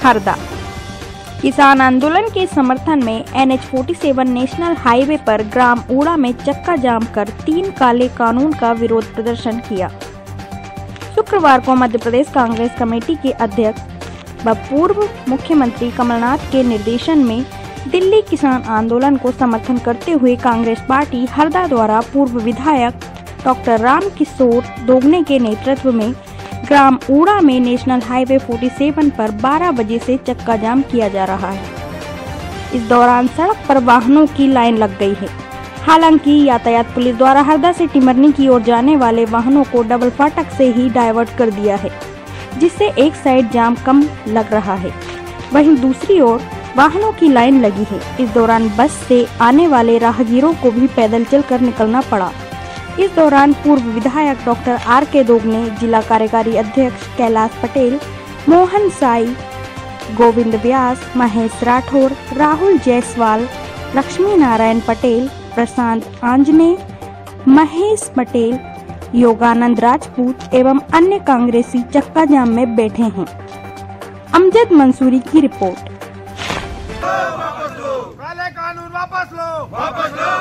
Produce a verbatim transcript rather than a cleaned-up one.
हरदा। किसान आंदोलन के समर्थन में एन एच सैंतालीस नेशनल हाईवे पर ग्राम ऊड़ा में चक्का जाम कर तीन काले कानून का विरोध प्रदर्शन किया। शुक्रवार को मध्य प्रदेश कांग्रेस कमेटी के अध्यक्ष व पूर्व मुख्यमंत्री कमलनाथ के निर्देशन में दिल्ली किसान आंदोलन को समर्थन करते हुए कांग्रेस पार्टी हरदा द्वारा पूर्व विधायक डॉक्टर रामकिशोर दोगने के नेतृत्व में ग्राम ऊड़ा में नेशनल हाईवे सैंतालीस पर बारह बजे से चक्का जाम किया जा रहा है। इस दौरान सड़क पर वाहनों की लाइन लग गई है। हालांकि यातायात पुलिस द्वारा हरदा से टिमरनी की ओर जाने वाले वाहनों को डबल फाटक से ही डाइवर्ट कर दिया है, जिससे एक साइड जाम कम लग रहा है, वहीं दूसरी ओर वाहनों की लाइन लगी है। इस दौरान बस से आने वाले राहगीरों को भी पैदल चलकर निकलना पड़ा। इस दौरान पूर्व विधायक डॉक्टर आर के दोगने, जिला कार्यकारी अध्यक्ष कैलाश पटेल, मोहन साई, गोविंद व्यास, महेश राठौर, राहुल जायसवाल, लक्ष्मी नारायण पटेल, प्रशांत आंजने, महेश पटेल, योगानंद राजपूत एवं अन्य कांग्रेसी चक्का जाम में बैठे हैं। अमजद मंसूरी की रिपोर्ट। वापस लो, काले कानून वापस लो, वापस लो।